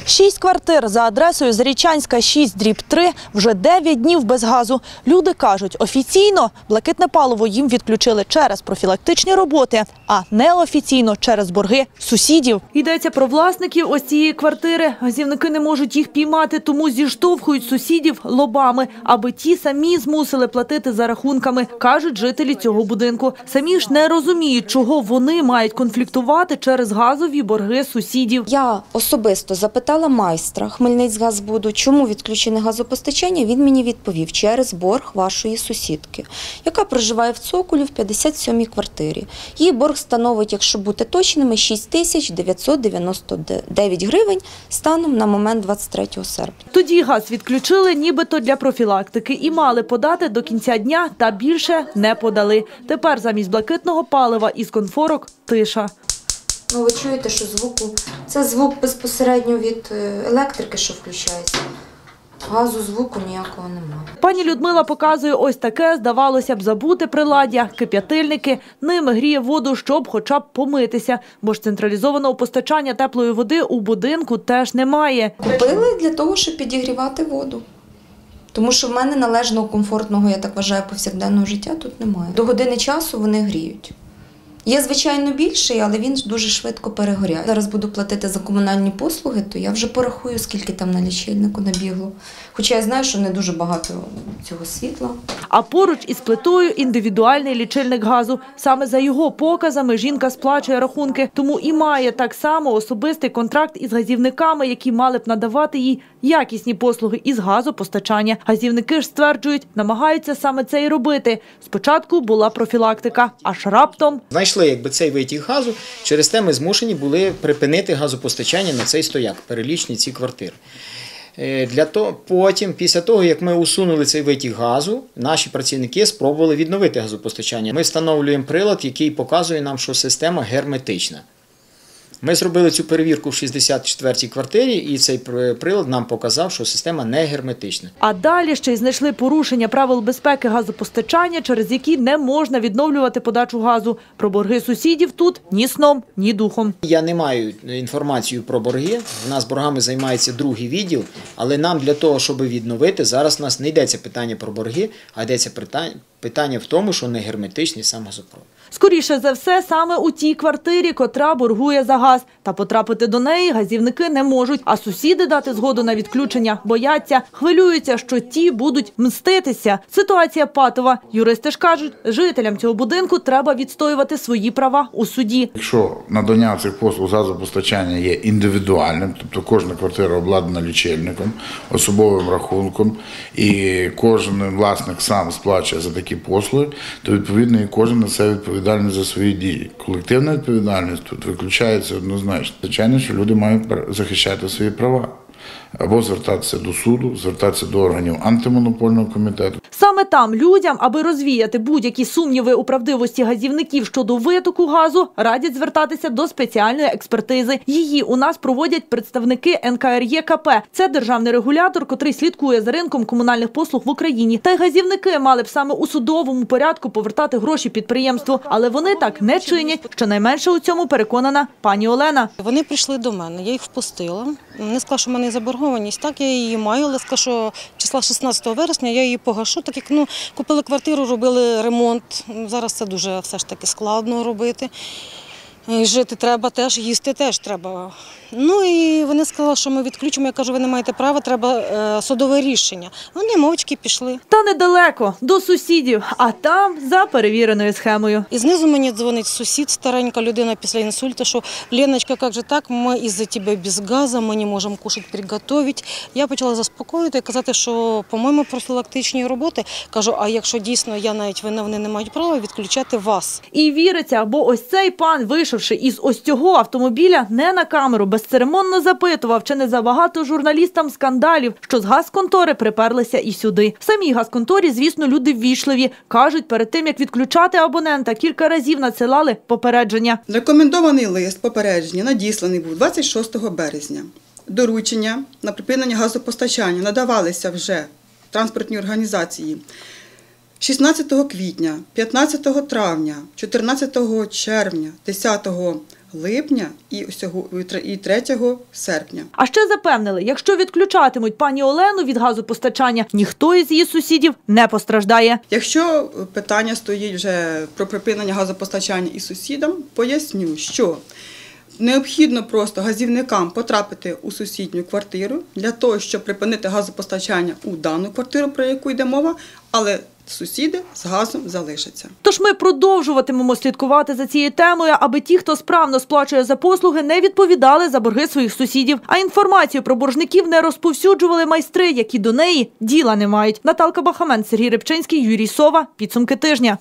6 квартир за адресою Зарічанська, 6/3 вже 9 днів без газу. Люди кажуть, офіційно блакитне паливо їм відключили через профілактичні роботи, а неофіційно через борги сусідів. Йдеться про власників ось цієї квартири. Газівники не можуть їх піймати, тому зіштовхують сусідів лобами, аби ті самі змусили платити за рахунками, кажуть жителі цього будинку. Самі ж не розуміють, чого вони мають конфліктувати через газові борги сусідів. Я особисто запитала майстра Хмельницькгазбуду, чому відключене газопостачання. Він мені відповів: через борг вашої сусідки, яка проживає в Цоколі в 57-й квартирі. Її борг становить, якщо бути точними, 6999 гривень станом на момент 23 серпня. Тоді газ відключили нібито для профілактики і мали подати до кінця дня, та більше не подали. Тепер замість блакитного палива із конфорок – тиша. Ну, ви чуєте, що це звук безпосередньо від електрики, що включається. Газу, звуку ніякого немає. Пані Людмила показує ось таке, здавалося б, забуте приладдя – кип'ятильники. Ними гріє воду, щоб хоча б помитися, бо ж централізованого постачання теплої води у будинку теж немає. Купили для того, щоб підігрівати воду. Тому що в мене належного, комфортного, я так вважаю, повсякденного життя тут немає. До години часу вони гріють. Є, звичайно, більший, але він дуже швидко перегоряє. Зараз буду платити за комунальні послуги, то я вже порахую, скільки там на лічильнику набігло. Хоча я знаю, що не дуже багато цього світла. А поруч із плитою індивідуальний лічильник газу. Саме за його показами жінка сплачує рахунки, тому і має так само особистий контракт із газівниками, які мали б надавати їй якісні послуги із газопостачання. Газівники ж стверджують, намагаються саме це і робити. Спочатку була профілактика, аж раптом знайшли цей витік газу, через те ми змушені були припинити газопостачання на цей стояк, перелічні ці квартири. Потім, після того, як ми усунули цей витік газу, наші працівники спробували відновити газопостачання. Ми встановлюємо прилад, який показує нам, що система герметична. Ми зробили цю перевірку в 64-й квартирі, і цей прилад нам показав, що система не герметична. А далі ще й знайшли порушення правил безпеки газопостачання, через які не можна відновлювати подачу газу. Про борги сусідів тут ні сном, ні духом. Я не маю інформацію про борги. У нас боргами займається другий відділ, але нам для того, щоб відновити, зараз у нас не йдеться питання про борги, а йдеться питання в тому, що не герметичний сам газопровод. Скоріше за все, саме у тій квартирі, котра боргує за газ. Та потрапити до неї газівники не можуть. А сусіди дати згоду на відключення бояться, хвилюються, що ті будуть мститися. Ситуація патова. Юристи ж кажуть, жителям цього будинку треба відстоювати свої права у суді. Якщо надання цих послуг з газопостачання є індивідуальним, тобто кожна квартира обладнана лічильником, особовим рахунком, і кожен власник сам сплачує за такі послуги, то відповідно і кожен несе відповідальність за свої дії. Колективна відповідальність тут виключається однозначно. Звичайно, що люди мають захищати свої права. Або звертатися до суду, звертатися до органів антимонопольного комітету. Саме там людям, аби розвіяти будь-які сумніви у правдивості газівників щодо витоку газу, радять звертатися до спеціальної експертизи. Її у нас проводять представники НКРЕКП. Це державний регулятор, котрий слідкує за ринком комунальних послуг в Україні. Та й газівники мали б саме у судовому порядку повертати гроші підприємству. Але вони так не чинять. Щонайменше у цьому переконана пані Олена. Вони прийшли до мене, я їх впустила. Не сказала, що в мене заборгованість. Так, я її маю, але сказала, що числа 16 вересня я її погашу, так як купили квартиру, робили ремонт. Зараз це дуже все ж таки складно робити. Жити треба теж, їсти теж треба. І вони сказали, що ми відключимо. Я кажу, ви не маєте права, треба судове рішення. Вони мовчки пішли. Та недалеко, до сусідів, а там за перевіреною схемою. І знизу мені дзвонить сусід, старенька людина після інсульту, що Леночка, як же так, ми із-за тебе без газу, ми не можемо кушати, приготувати. Я почала заспокоювати і казати, що, по-моєму, профілактичні роботи. Кажу, а якщо дійсно я навіть вина, вони не мають права відключати вас. І віриться, бо ось цей пан, вийшовши із ось цього автомобіля, не на камеру, безцеремонно запитував, чи не забагато журналістам скандалів, що з газконтори приперлися і сюди. В самій газконторі, звісно, люди ввічливі. Кажуть, перед тим, як відключати абонента, кілька разів надсилали попередження. Рекомендований лист попередження надісланий був 26 березня. Доручення на припинення газопостачання надавалися вже транспортній організації 16 квітня, 15 травня, 14 червня, 10 липня і 3 серпня. А ще запевнили, якщо відключатимуть пані Олену від газопостачання, ніхто із її сусідів не постраждає. Якщо питання стоїть вже про припинення газопостачання і сусідам, поясню, що необхідно просто газівникам потрапити у сусідню квартиру для того, щоб припинити газопостачання у дану квартиру, про яку йде мова, але сусіди з газом залишаться. Тож ми продовжуватимемо слідкувати за цією темою, аби ті, хто справно сплачує за послуги, не відповідали за борги своїх сусідів. А інформацію про боржників не розповсюджували майстри, які до неї діла не мають. Наталка Бахамен, Сергій Рибчинський, Юрій Сова. Підсумки тижня.